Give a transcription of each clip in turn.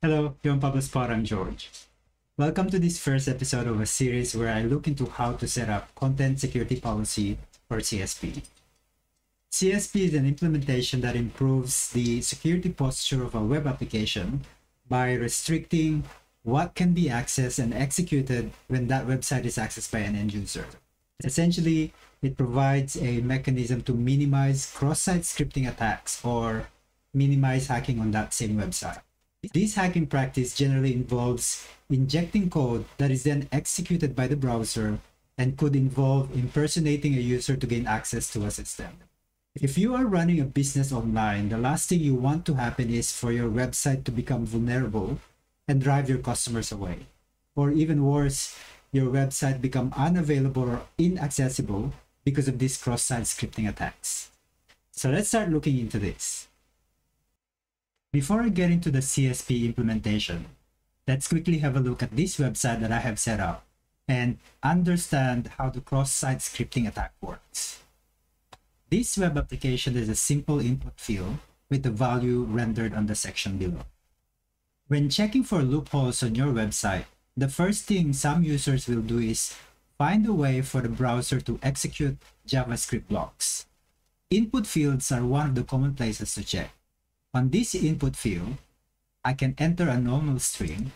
Hello, Yon Pablo Spot, I'm George. Welcome to this first episode of a series where I look into how to set up Content Security Policy, or CSP. CSP is an implementation that improves the security posture of a web application by restricting what can be accessed and executed when that website is accessed by an end user. Essentially, it provides a mechanism to minimize cross-site scripting attacks or minimize hacking on that same website. This hacking practice generally involves injecting code that is then executed by the browser and could involve impersonating a user to gain access to a system. If you are running a business online, the last thing you want to happen is for your website to become vulnerable and drive your customers away. Or even worse, your website become unavailable or inaccessible because of these cross-site scripting attacks. So let's start looking into this. Before I get into the CSP implementation, let's quickly have a look at this website that I have set up and understand how the cross-site scripting attack works. This web application is a simple input field with the value rendered on the section below. When checking for loopholes on your website, the first thing some users will do is find a way for the browser to execute JavaScript blocks. Input fields are one of the common places to check. On this input field, I can enter a normal string,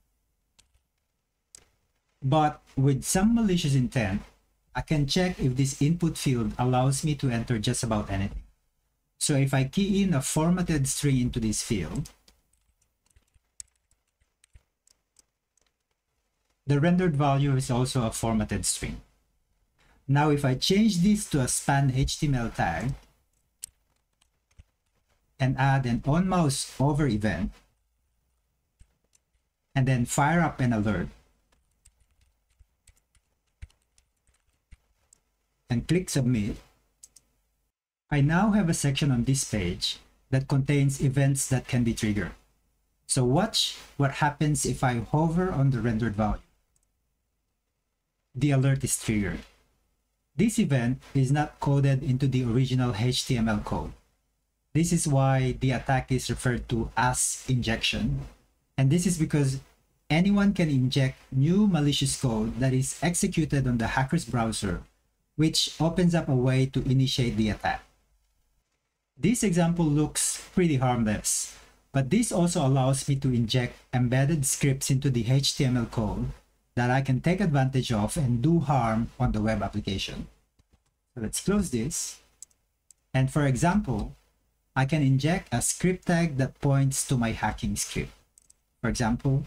but with some malicious intent, I can check if this input field allows me to enter just about anything. So if I key in a formatted string into this field, the rendered value is also a formatted string. Now if I change this to a span HTML tag, and add an on-mouse over event, and then fire up an alert, and click submit, I now have a section on this page that contains events that can be triggered. So watch what happens if I hover on the rendered value. The alert is triggered. This event is not coded into the original HTML code. This is why the attack is referred to as injection. And this is because anyone can inject new malicious code that is executed on the hacker's browser, which opens up a way to initiate the attack. This example looks pretty harmless, but this also allows me to inject embedded scripts into the HTML code that I can take advantage of and do harm on the web application. So let's close this. And for example, I can inject a script tag that points to my hacking script. For example,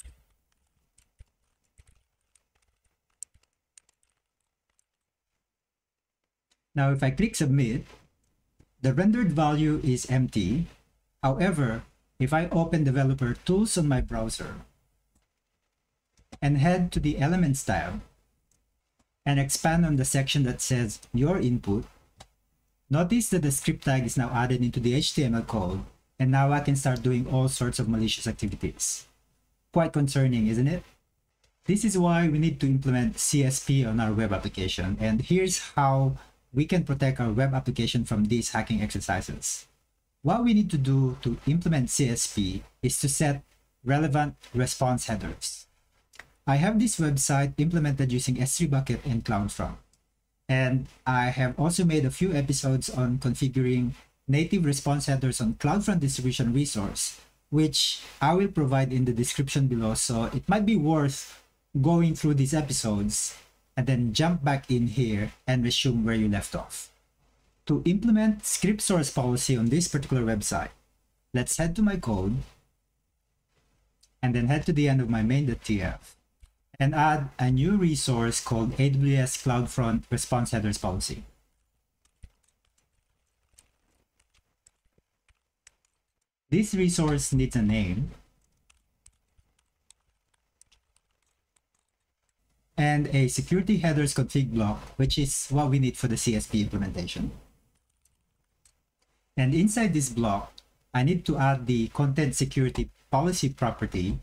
now if I click submit, the rendered value is empty. However, if I open developer tools on my browser and head to the elements tab and expand on the section that says your input, notice that the script tag is now added into the HTML code, and now I can start doing all sorts of malicious activities. Quite concerning, isn't it? This is why we need to implement CSP on our web application, and here's how we can protect our web application from these hacking exercises. What we need to do to implement CSP is to set relevant response headers. I have this website implemented using S3 Bucket and Cloudfront. And I have also made a few episodes on configuring native response headers on Cloudfront distribution resource, which I will provide in the description below. So it might be worth going through these episodes and then jump back in here and resume where you left off. To implement script source policy on this particular website, let's head to my code and then head to the end of my main.tf. and add a new resource called AWS Cloudfront Response Headers Policy. This resource needs a name and a security headers config block, which is what we need for the CSP implementation. And inside this block, I need to add the content security policy property.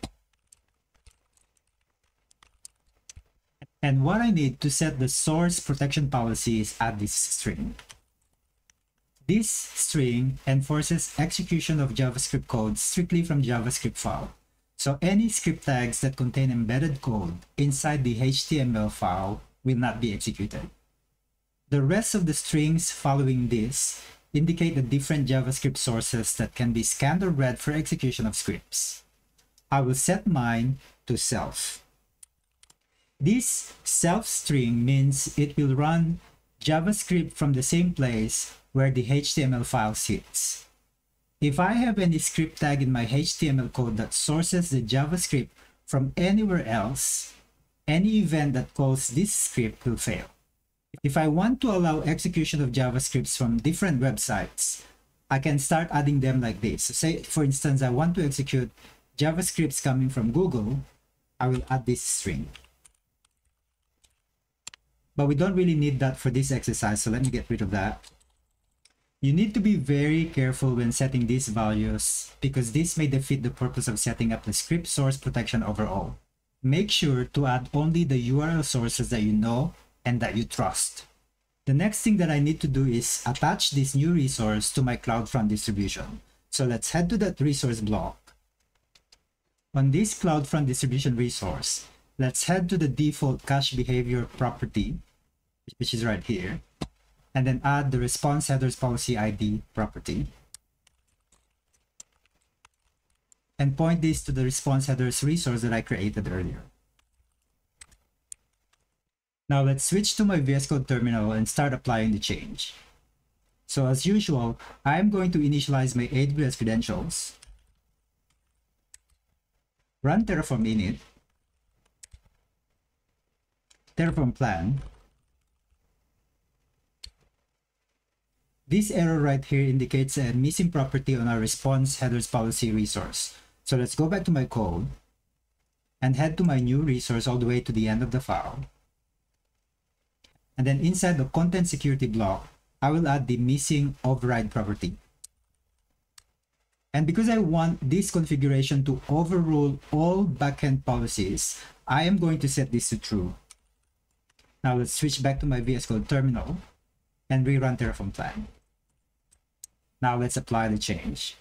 And what I need to set the source protection policy is add this string. This string enforces execution of JavaScript code strictly from JavaScript file. So any script tags that contain embedded code inside the HTML file will not be executed. The rest of the strings following this indicate the different JavaScript sources that can be scanned or read for execution of scripts. I will set mine to self. This self string means it will run JavaScript from the same place where the HTML file sits. If I have any script tag in my HTML code that sources the JavaScript from anywhere else, any event that calls this script will fail. If I want to allow execution of JavaScripts from different websites, I can start adding them like this. So say, for instance, I want to execute JavaScripts coming from Google, I will add this string. But we don't really need that for this exercise, so let me get rid of that. You need to be very careful when setting these values because this may defeat the purpose of setting up the script source protection overall. Make sure to add only the URL sources that you know and that you trust. The next thing that I need to do is attach this new resource to my CloudFront distribution. So let's head to that resource block. On this CloudFront distribution resource, let's head to the default cache behavior property, which is right here, and then add the response headers policy ID property. And point this to the response headers resource that I created earlier. Now let's switch to my VS Code terminal and start applying the change. So as usual, I'm going to initialize my AWS credentials, run Terraform init, Terraform plan. This error right here indicates a missing property on our response headers policy resource. So let's go back to my code and head to my new resource all the way to the end of the file. And then inside the content security block, I will add the missing override property. And because I want this configuration to overrule all backend policies, I am going to set this to true. Now let's switch back to my VS Code terminal and rerun Terraform plan. Now let's apply the change.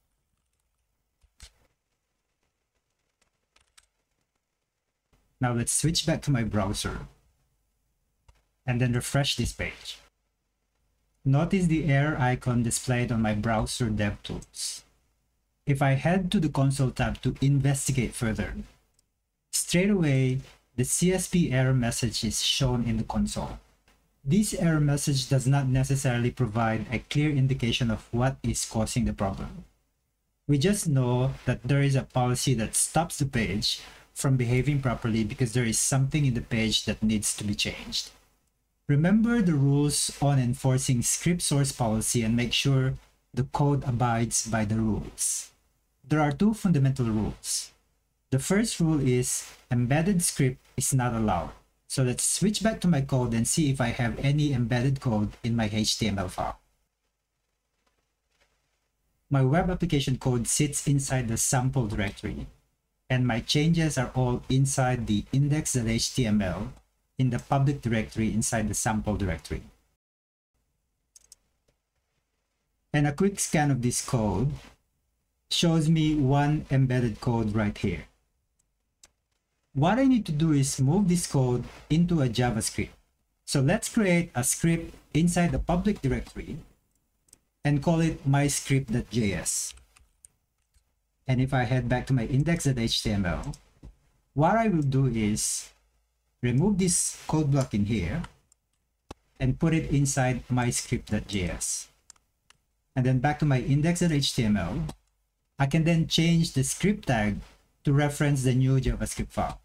Now let's switch back to my browser and then refresh this page. Notice the error icon displayed on my browser DevTools. If I head to the console tab to investigate further, straight away the CSP error message is shown in the console. This error message does not necessarily provide a clear indication of what is causing the problem. We just know that there is a policy that stops the page from behaving properly because there is something in the page that needs to be changed. Remember the rules on enforcing script source policy and make sure the code abides by the rules. There are two fundamental rules. The first rule is embedded script is not allowed. So let's switch back to my code and see if I have any embedded code in my HTML file. My web application code sits inside the sample directory, and my changes are all inside the index.html in the public directory inside the sample directory. And a quick scan of this code shows me one embedded code right here. What I need to do is move this code into a JavaScript. So let's create a script inside the public directory and call it myscript.js. And if I head back to my index.html, what I will do is remove this code block in here and put it inside myscript.js. And then back to my index.html, I can then change the script tag to reference the new JavaScript file.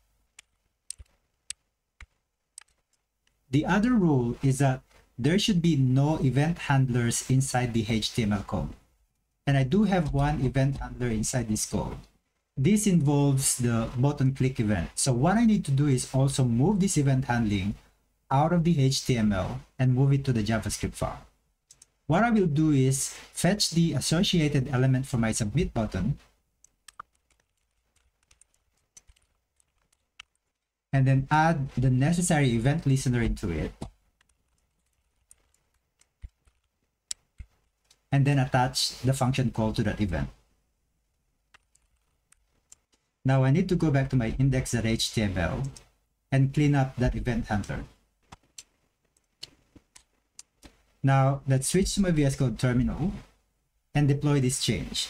The other rule is that there should be no event handlers inside the HTML code. And I do have one event handler inside this code. This involves the button click event. So what I need to do is also move this event handling out of the HTML and move it to the JavaScript file. What I will do is fetch the associated element for my submit button and then add the necessary event listener into it, and then attach the function call to that event. Now I need to go back to my index.html and clean up that event handler. Now let's switch to my VS Code terminal and deploy this change.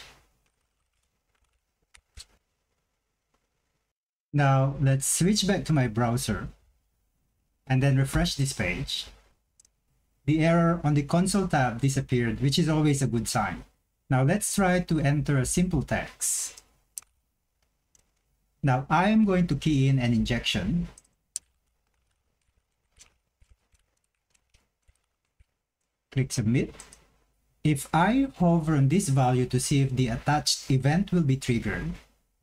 Now let's switch back to my browser and then refresh this page. The error on the console tab disappeared, which is always a good sign. Now let's try to enter a simple text. Now I am going to key in an injection. Click submit. If I hover on this value to see if the attached event will be triggered,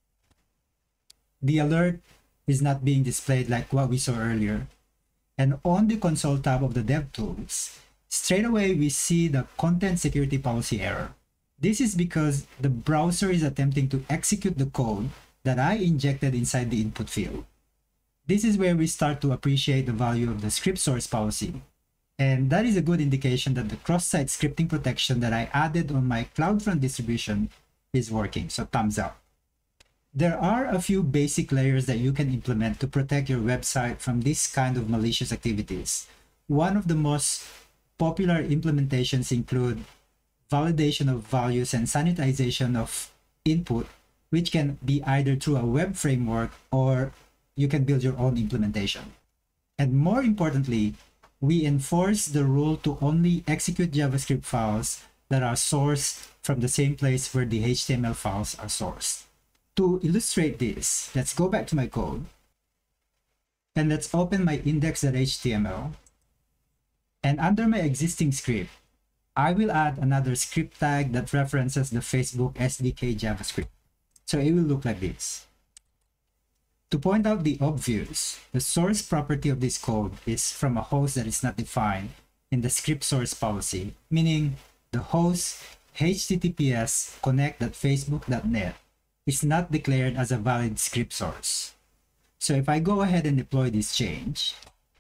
the alert is not being displayed like what we saw earlier. And on the console tab of the DevTools, straight away we see the content security policy error. This is because the browser is attempting to execute the code that I injected inside the input field. This is where we start to appreciate the value of the script source policy. And that is a good indication that the cross-site scripting protection that I added on my Cloudfront distribution is working, so thumbs up. There are a few basic layers that you can implement to protect your website from this kind of malicious activities. One of the most popular implementations include validation of values and sanitization of input, which can be either through a web framework or you can build your own implementation. And more importantly, we enforce the rule to only execute JavaScript files that are sourced from the same place where the HTML files are sourced. To illustrate this, let's go back to my code and let's open my index.html. And under my existing script, I will add another script tag that references the Facebook SDK JavaScript. So it will look like this. To point out the obvious, the source property of this code is from a host that is not defined in the script source policy, meaning the host https connect.facebook.net is not declared as a valid script source. So if I go ahead and deploy this change,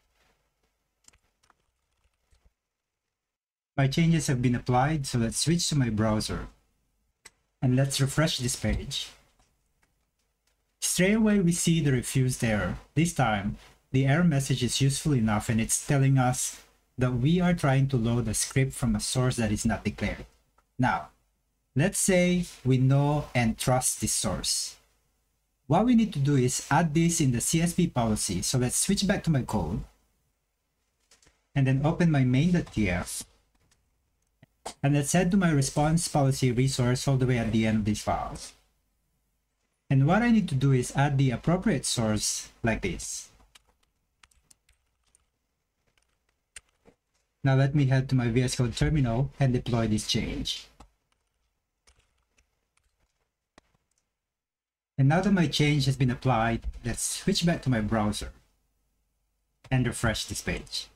my changes have been applied, so let's switch to my browser and let's refresh this page. Straight away we see the refused error. This time, the error message is useful enough and it's telling us that we are trying to load a script from a source that is not declared. Now, let's say we know and trust this source. What we need to do is add this in the CSP policy. So let's switch back to my code and then open my main.tf. And let's head to my response policy resource all the way at the end of this file. And what I need to do is add the appropriate source like this. Now let me head to my VS Code terminal and deploy this change. And now that my change has been applied, let's switch back to my browser and refresh this page.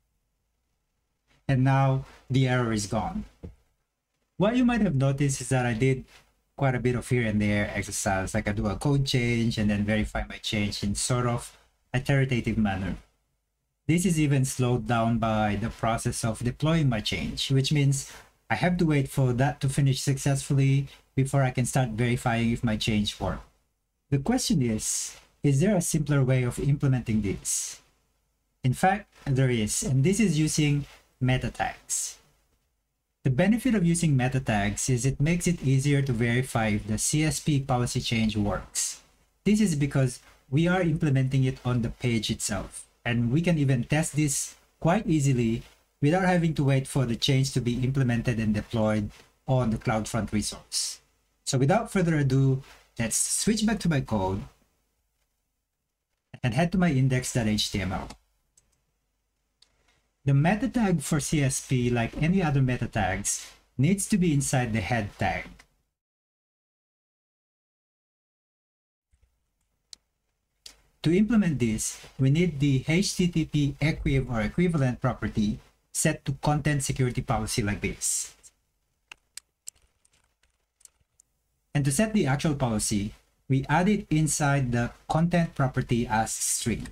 And now the error is gone. What you might have noticed is that I did quite a bit of here and there exercise, like I do a code change and then verify my change in sort of a iterative manner. This is even slowed down by the process of deploying my change, which means I have to wait for that to finish successfully before I can start verifying if my change worked. The question is there a simpler way of implementing this? In fact, there is, and this is using meta tags. The benefit of using meta tags is it makes it easier to verify if the CSP policy change works. This is because we are implementing it on the page itself, and we can even test this quite easily without having to wait for the change to be implemented and deployed on the Cloudfront resource. So without further ado, let's switch back to my code and head to my index.html. The meta tag for CSP, like any other meta tags, needs to be inside the head tag. To implement this, we need the HTTP equiv or equivalent property set to content security policy like this. And to set the actual policy, we add it inside the content property as string.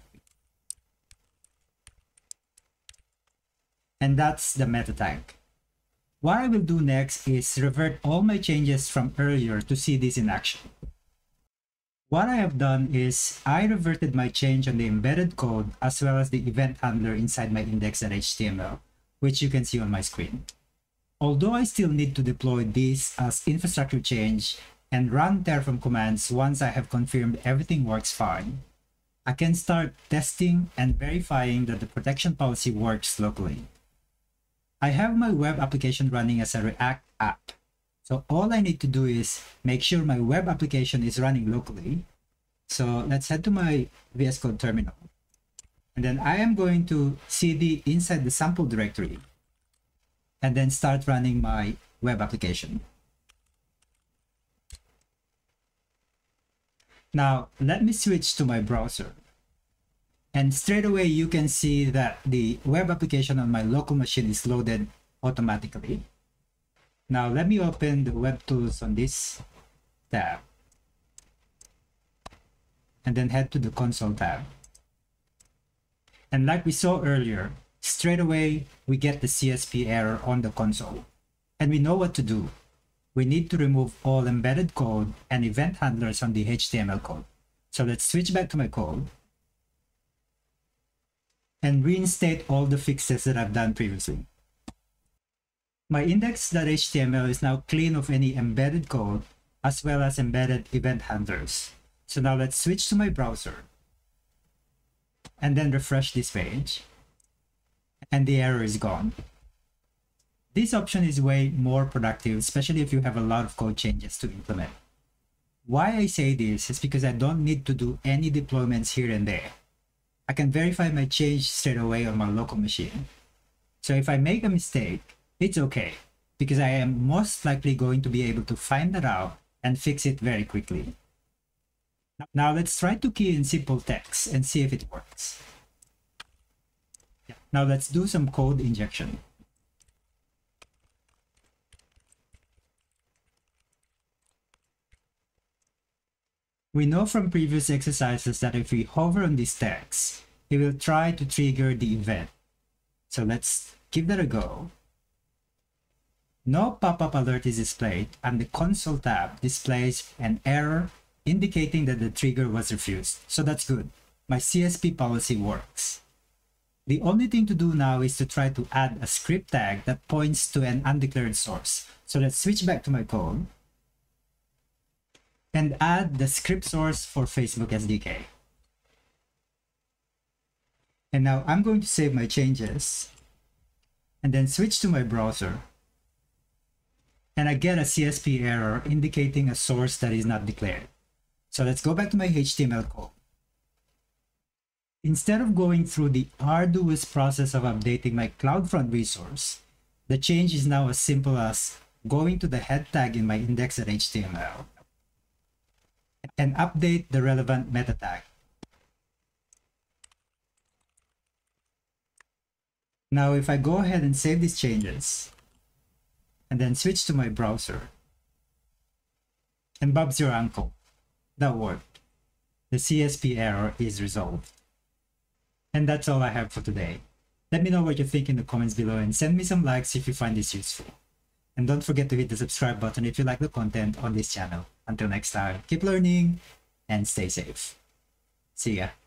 And that's the meta tag. What I will do next is revert all my changes from earlier to see this in action. What I have done is I reverted my change on the embedded code as well as the event handler inside my index.html, which you can see on my screen. Although I still need to deploy this as infrastructure change and run Terraform commands once I have confirmed everything works fine, I can start testing and verifying that the protection policy works locally. I have my web application running as a React app. So all I need to do is make sure my web application is running locally. So let's head to my VS Code terminal. And then I am going to cd inside the sample directory and then start running my web application. Now, let me switch to my browser. And straight away, you can see that the web application on my local machine is loaded automatically. Now, let me open the web tools on this tab. And then head to the console tab. And like we saw earlier, straight away, we get the CSP error on the console. And we know what to do. We need to remove all embedded code and event handlers on the HTML code. So let's switch back to my code and reinstate all the fixes that I've done previously. My index.html is now clean of any embedded code as well as embedded event handlers. So now let's switch to my browser and then refresh this page, and the error is gone. This option is way more productive, especially if you have a lot of code changes to implement. Why I say this is because I don't need to do any deployments here and there. I can verify my change straight away on my local machine. So if I make a mistake, it's okay, because I am most likely going to be able to find that out and fix it very quickly. Now let's try to key in simple text and see if it works. Now let's do some code injection. We know from previous exercises that if we hover on this text, it will try to trigger the event. So let's give that a go. No pop-up alert is displayed, and the console tab displays an error indicating that the trigger was refused. So that's good. My CSP policy works. The only thing to do now is to try to add a script tag that points to an undeclared source. So let's switch back to my code and add the script source for Facebook SDK. And now I'm going to save my changes and then switch to my browser. And I get a CSP error indicating a source that is not declared. So let's go back to my HTML code. Instead of going through the arduous process of updating my CloudFront resource, the change is now as simple as going to the head tag in my index.html and update the relevant meta tag. Now, if I go ahead and save these changes and then switch to my browser, and Bob's your uncle, that worked. The CSP error is resolved. And that's all I have for today. Let me know what you think in the comments below and send me some likes if you find this useful. And don't forget to hit the subscribe button if you like the content on this channel. Until next time, keep learning and stay safe. See ya.